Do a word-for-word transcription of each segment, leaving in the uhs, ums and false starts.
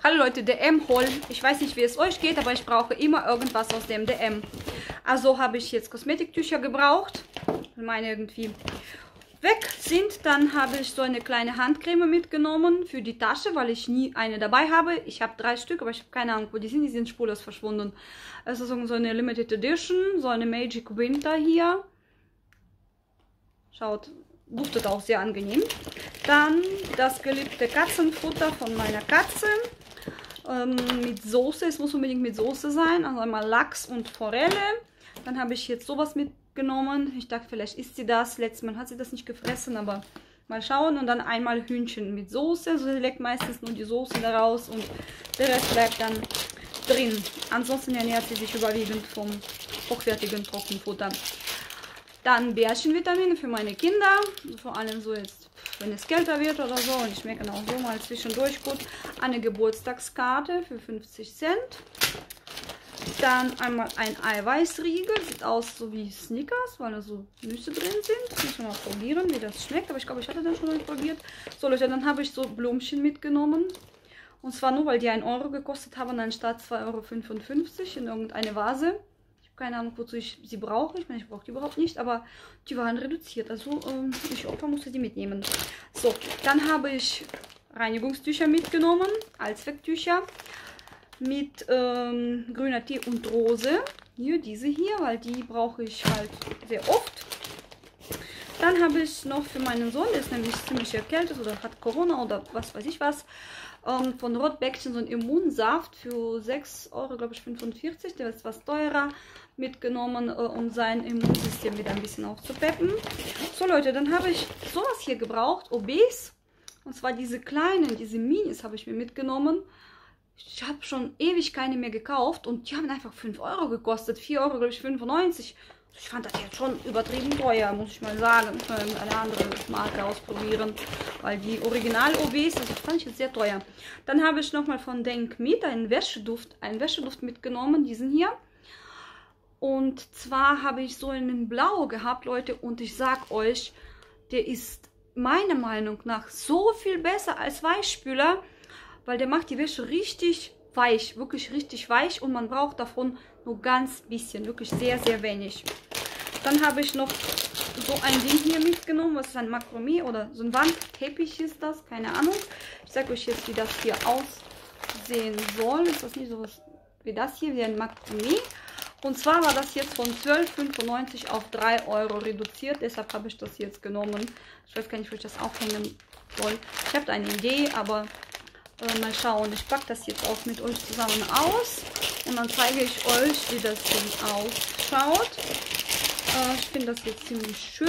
Hallo Leute, D M Haul. Ich weiß nicht, wie es euch geht, aber ich brauche immer irgendwas aus dem D M. Also habe ich jetzt Kosmetiktücher gebraucht. Wenn meine irgendwie weg sind, dann habe ich so eine kleine Handcreme mitgenommen für die Tasche, weil ich nie eine dabei habe. Ich habe drei Stück, aber ich habe keine Ahnung, wo die sind. Die sind spurlos verschwunden. Es ist so eine Limited Edition, so eine Magic Winter hier. Schaut, duftet auch sehr angenehm. Dann das geliebte Katzenfutter von meiner Katze. Ähm, mit Soße, es muss unbedingt mit Soße sein. Also einmal Lachs und Forelle. Dann habe ich jetzt sowas mitgenommen. Ich dachte, vielleicht isst sie das. Letztes Mal hat sie das nicht gefressen, aber mal schauen. Und dann einmal Hühnchen mit Soße. Also sie leckt meistens nur die Soße daraus und der Rest bleibt dann drin. Ansonsten ernährt sie sich überwiegend vom hochwertigen Trockenfutter. Dann Bärchenvitamine für meine Kinder. Vor allem so jetzt, wenn es kälter wird oder so. Und ich schmecken auch so mal zwischendurch gut. Eine Geburtstagskarte für fünfzig Cent. Dann einmal ein Eiweißriegel. Sieht aus so wie Snickers, weil da so Nüsse drin sind. Muss man mal probieren, wie das schmeckt. Aber ich glaube, ich hatte das schon mal probiert. So Leute, dann habe ich so Blümchen mitgenommen. Und zwar nur, weil die ein Euro gekostet haben, anstatt zwei Euro fünfundfünfzig in irgendeine Vase. Keine Ahnung, wozu ich sie brauche. Ich meine, ich brauche die überhaupt nicht, aber die waren reduziert. Also ähm, ich Opa musste die mitnehmen. So, dann habe ich Reinigungstücher mitgenommen, Allzwecktücher mit ähm, grüner Tee und Rose. Hier, diese hier, weil die brauche ich halt sehr oft. Dann habe ich noch für meinen Sohn, der ist nämlich ziemlich erkältet oder hat Corona oder was weiß ich was, ähm, von Rotbäckchen so einen Immunsaft für sechs Euro, glaube ich, fünfundvierzig. Der ist was teurer, mitgenommen, äh, um sein Immunsystem wieder ein bisschen aufzupeppen. So Leute, dann habe ich sowas hier gebraucht, Obes. Und zwar diese kleinen, diese Minis habe ich mir mitgenommen. Ich habe schon ewig keine mehr gekauft und die haben einfach fünf Euro gekostet. vier Euro, glaube ich, fünfundneunzig. Ich fand das jetzt schon übertrieben teuer, muss ich mal sagen. Ich muss mal eine andere Marke ausprobieren, weil die Original-O Bs, das fand ich jetzt sehr teuer. Dann habe ich nochmal von Denk Mit einen Wäscheduft, einen Wäscheduft mitgenommen, diesen hier. Und zwar habe ich so einen Blau gehabt, Leute, und ich sag euch, der ist meiner Meinung nach so viel besser als Weichspüler, weil der macht die Wäsche richtig weich, wirklich richtig weich, und man braucht davon nur ganz bisschen, wirklich sehr, sehr wenig. Dann habe ich noch so ein Ding hier mitgenommen, was ist ein Makramee oder so ein Wandteppich ist das, keine Ahnung. Ich sage euch jetzt, wie das hier aussehen soll. Ist das nicht so was wie das hier, wie ein Makramee? Und zwar war das jetzt von zwölf fünfundneunzig auf drei Euro reduziert, deshalb habe ich das jetzt genommen. Ich weiß gar nicht, wo ich das aufhängen soll. Ich habe eine Idee, aber äh, mal schauen. Ich packe das jetzt auch mit euch zusammen aus und dann zeige ich euch, wie das Ding ausschaut. Äh, ich finde das jetzt ziemlich schön.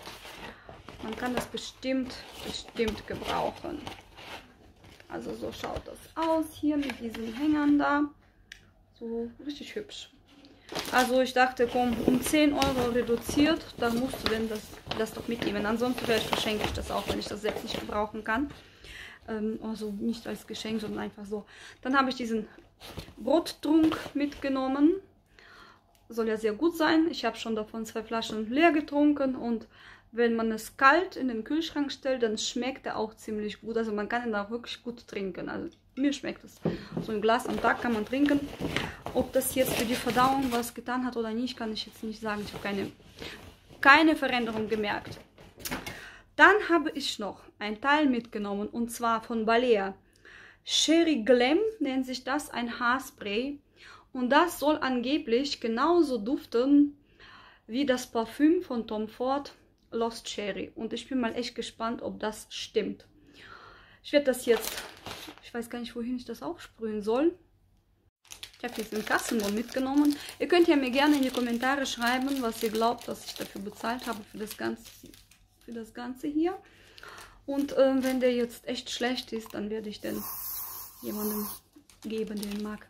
Man kann das bestimmt, bestimmt gebrauchen. Also so schaut das aus hier mit diesen Hängern da. So richtig hübsch. Also ich dachte, komm, um zehn Euro reduziert, dann musst du denn das, das doch mitnehmen. Ansonsten vielleicht verschenke ich das auch, wenn ich das jetzt nicht gebrauchen kann. Ähm, also nicht als Geschenk, sondern einfach so. Dann habe ich diesen Brottrunk mitgenommen. Soll ja sehr gut sein. Ich habe schon davon zwei Flaschen leer getrunken, und wenn man es kalt in den Kühlschrank stellt, dann schmeckt er auch ziemlich gut. Also man kann ihn auch wirklich gut trinken. Also mir schmeckt es. So ein Glas am Tag kann man trinken. Ob das jetzt für die Verdauung was getan hat oder nicht, kann ich jetzt nicht sagen. Ich habe keine, keine Veränderung gemerkt. Dann habe ich noch ein Teil mitgenommen, und zwar von Balea. Cherry Glam nennt sich das, ein Haarspray. Und das soll angeblich genauso duften wie das Parfüm von Tom Ford Lost Cherry. Und ich bin mal echt gespannt, ob das stimmt. Ich werde das jetzt, ich weiß gar nicht, wohin ich das aufsprühen soll. Ich habe jetzt den Kassenbon mitgenommen. Ihr könnt ja mir gerne in die Kommentare schreiben, was ihr glaubt, was ich dafür bezahlt habe für das Ganze, für das Ganze hier. Und äh, wenn der jetzt echt schlecht ist, dann werde ich den jemandem geben, den mag.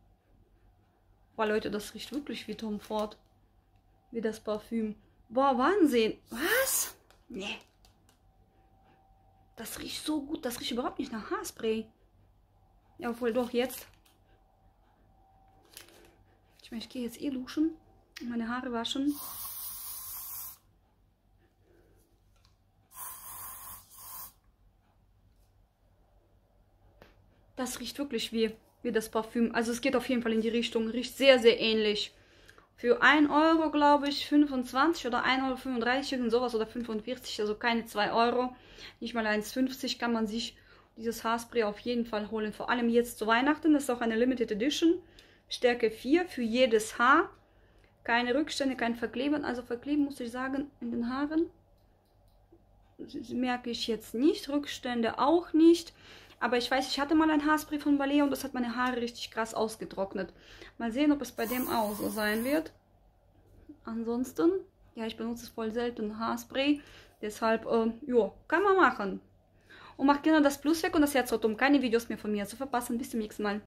Boah, Leute, das riecht wirklich wie Tom Ford. Wie das Parfüm. Boah, Wahnsinn. Was? Nee. Das riecht so gut. Das riecht überhaupt nicht nach Haarspray. Ja, obwohl doch jetzt. Ich meine, ich gehe jetzt eh duschen und meine Haare waschen. Das riecht wirklich wie, wie das Parfüm. Also es geht auf jeden Fall in die Richtung. Riecht sehr, sehr ähnlich. Für ein Euro, glaube ich, fünfundzwanzig oder ein Euro fünfunddreißig, irgend sowas, oder fünfundvierzig, also keine zwei Euro. Nicht mal eins fünfzig kann man sich dieses Haarspray auf jeden Fall holen. Vor allem jetzt zu Weihnachten. Das ist auch eine Limited Edition. Stärke vier für jedes Haar. Keine Rückstände, kein Verkleben. Also Verkleben, muss ich sagen, in den Haaren merke ich jetzt nicht. Rückstände auch nicht. Aber ich weiß, ich hatte mal ein Haarspray von Balea und das hat meine Haare richtig krass ausgetrocknet. Mal sehen, ob es bei dem auch so sein wird. Ansonsten, ja, ich benutze es voll selten, Haarspray. Deshalb, äh, ja, kann man machen. Und macht gerne das Plus weg und das Herz rot, um keine Videos mehr von mir zu verpassen. Bis zum nächsten Mal.